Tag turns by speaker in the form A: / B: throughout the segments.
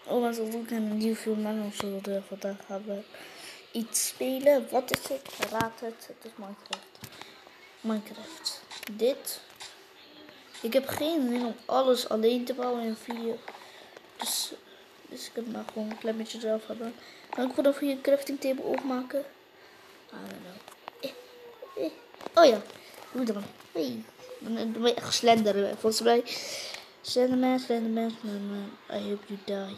A: Ondanks dat ik een nieuw film aan zullen vandaag gaan we iets spelen. Wat is het? Raad het. Het is Minecraft. Dit. Ik heb geen zin om alles alleen te bouwen in een video. Dus ik heb maar gewoon een klein beetje zelf hebben. Kan ik vanaf hier een crafting table opmaken? I don't know. Oh ja. Doe dan. Hey. Dan ben je echt slenderen. Volgens mij. Slenderman. I hope you die.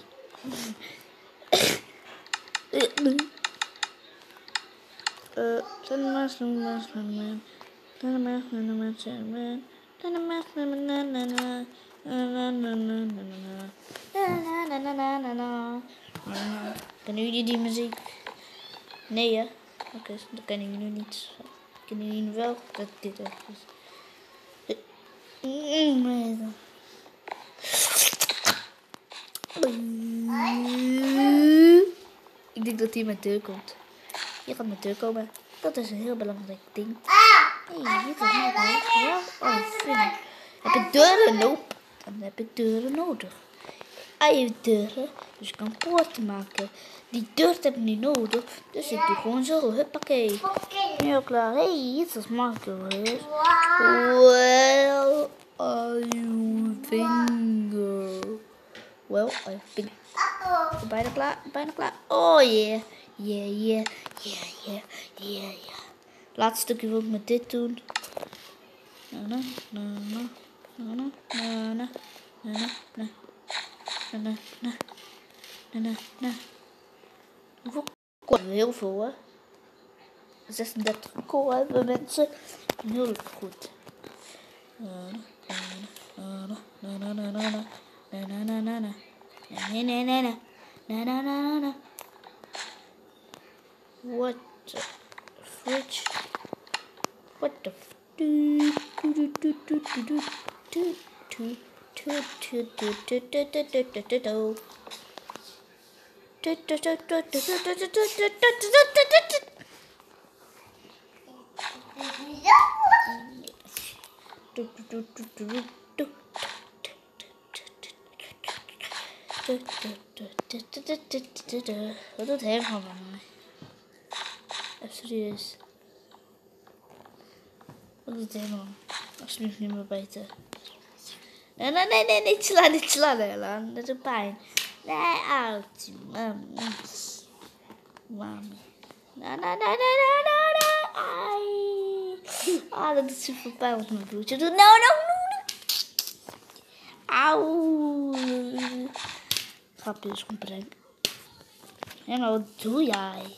A: Slenderman. Kennen jullie die muziek? Nee, hè? Oké, dat kennen jullie niet. Kennen jullie wel dat dit echt is? Ik denk dat hij met deur komt. Je gaat met deur komen. Dat is een heel belangrijk ding. Hey, dit is mijn huis. Ja? Oh, fijn. Heb ik deuren nodig? Dan heb ik deuren nodig. Hij heeft deuren, dus ik kan poorten maken. Die deur heb ik niet nodig, dus ik doe gewoon zo. Huppakee. Heel klaar. Hey, dit is Marco. Well, are you finger? Well, I think. Bijna klaar. Oh yeah. Yeah. Laatste stukje wil ik met dit doen. Hoeveel kool hebben we? Heel veel, hè? 36 kool hebben we, mensen. Heel goed. What the fridge? What the Wat doet helemaal van mij? Even serieus. Wat doet helemaal? Alsjeblieft niet meer beter. Nee, niet slaan. Dat is pijn. Nee, oud. Mami. Ah, dat is super pijn wat mijn broertje doet. No. Auw. Grapje is gewoon prank. Ja, maar wat doe jij?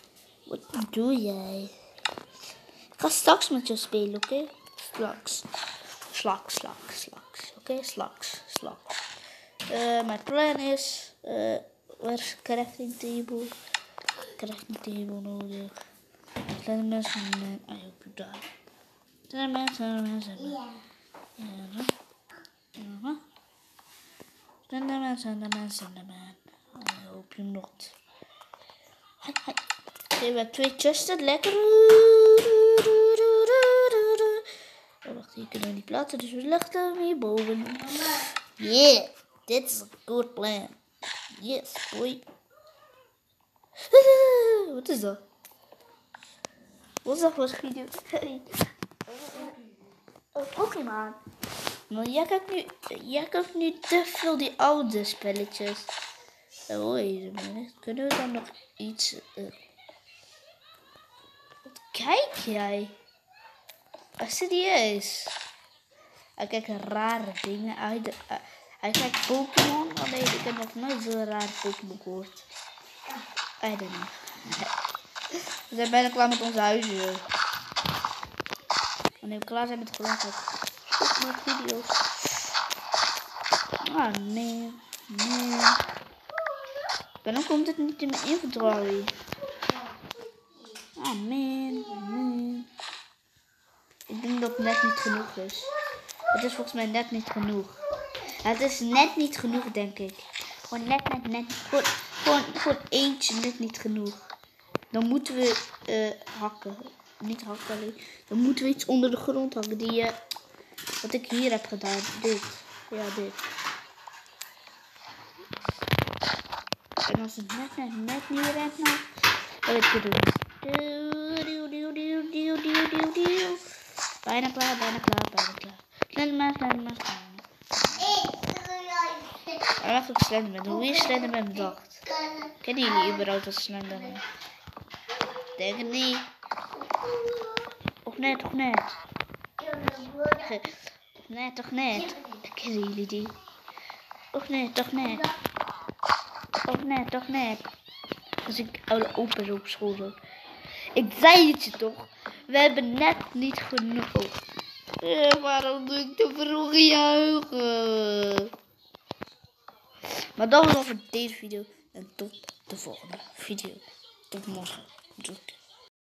A: Ik ga straks met jou spelen, oké? Slaks. Oké, slaks. Mijn plan is... waar is crafting table? Crafting table nodig. Slenderman. I hope you die. Slenderman. Slenderman. I hope you not. Oké, we hebben 2 chesten. Lekker. Oh, wacht, hier kunnen we niet plaatsen. Dus we leggen hem hierboven. Yeah, dit is een good plan. Yes, boy. Wat is dat? Wat is dat voor video? Oh, Pokémon. Maar jij kijkt nu te veel die oude spelletjes. Hoi, kunnen we dan nog iets... Wat kijk jij? Serieus? Hij kijkt rare dingen. Hij kijkt Pokémon. Oh nee, ik heb nog nooit zo'n rare Pokémon gehoord. I don't know. We zijn bijna klaar met onze huizen. Wanneer we klaar zijn met grond, stop met video's. Ah, nee. Waarom komt het niet in mijn inventory? Ah, man. Ik denk dat het net niet genoeg is. Het is volgens mij net niet genoeg. Het is net niet genoeg, denk ik. Gewoon net. Gewoon eentje net niet genoeg. Dan moeten we hakken. Niet hakken alleen. Dan moeten we iets onder de grond hakken. Wat ik hier heb gedaan. Dit. Ja, dit. En als het net niet redt nog, dan weet je doen. Bijna klaar. Slenderman. Wacht op Slenderman. Hoe is Slenderman bedacht? Kennen jullie überhaupt als Slenderman? Denk het niet. Of net. Net. Kennen jullie die? Of net. Als ik oude opa's op school zat. Ik zei het je toch. We hebben net niet genoeg. Waarom doe ik te vroeg juichen? Maar dat was al voor deze video. En tot de volgende video. Tot morgen.